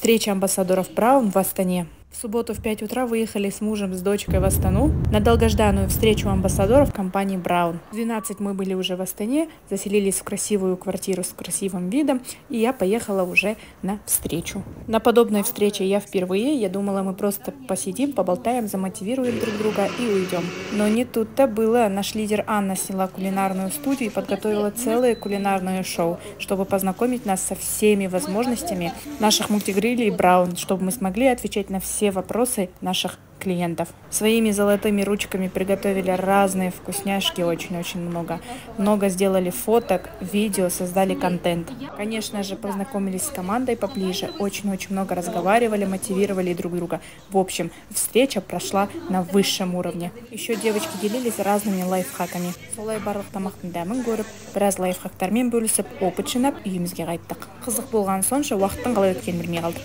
Встреча амбассадоров Браун в Астане. В субботу в 5 утра выехали с мужем, с дочкой в Астану на долгожданную встречу амбассадоров компании Браун. В 12 мы были уже в Астане, заселились в красивую квартиру с красивым видом, и я поехала уже на встречу. На подобной встрече я впервые, я думала, мы просто посидим, поболтаем, замотивируем друг друга и уйдем. Но не тут-то было. Наш лидер Анна сняла кулинарную студию и подготовила целое кулинарное шоу, чтобы познакомить нас со всеми возможностями наших мультигрилей Браун, чтобы мы смогли отвечать на все вопросы наших клиентов. Своими золотыми ручками приготовили разные вкусняшки, очень-очень много. Много сделали фоток, видео, создали контент. Конечно же, познакомились с командой поближе, очень-очень много разговаривали, мотивировали друг друга. В общем, встреча прошла на высшем уровне. Еще девочки делились разными лайфхаками. Солай барлық тамақтың дәмін көріп, біраз лайфхактармен бөлісіп, опыт жинап, үйімізге қайттық. Қызық болған сонша уақыттың қалай өткенін білмей қалдық.